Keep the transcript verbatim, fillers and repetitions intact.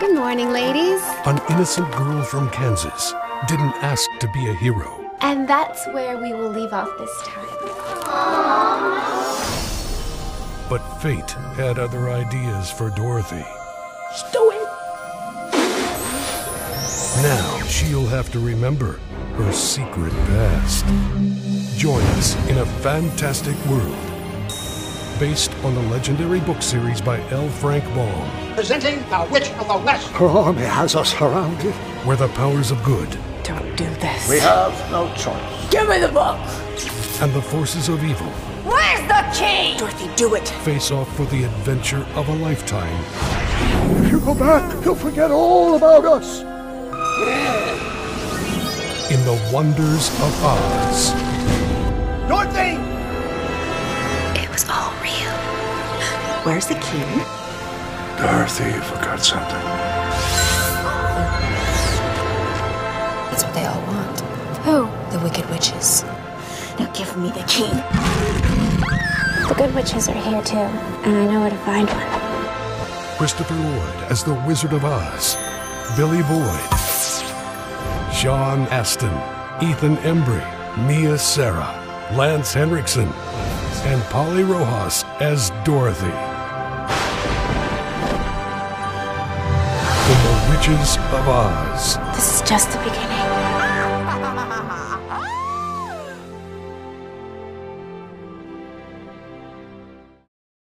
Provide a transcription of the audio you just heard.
Good morning, ladies. An innocent girl from Kansas didn't ask to be a hero. And that's where we will leave off this time. But fate had other ideas for Dorothy. Do it! Now she'll have to remember her secret past. Join us in a fantastic world based on the legendary book series by L. Frank Baum. Presenting the Witch of the West. Her army has us surrounded. Where the powers of good Don't do this. We have no choice. Give me the book! and the forces of evil Where's the key? Dorothy, do it. face off for the adventure of a lifetime If you go back, he'll forget all about us. in the wonders of Oz. Dorothy! It was all real. Where's the key? Dorothy, you forgot something. That's what they all want. Who? The wicked witches. Now give me the key. The good witches are here too, and I know where to find one. Christopher Lloyd as the Wizard of Oz. Billy Boyd. Sean Astin. Ethan Embry. Mia Sara. Lance Henriksen. And Paulie Rojas as Dorothy. In the Witches of Oz. This is just the beginning.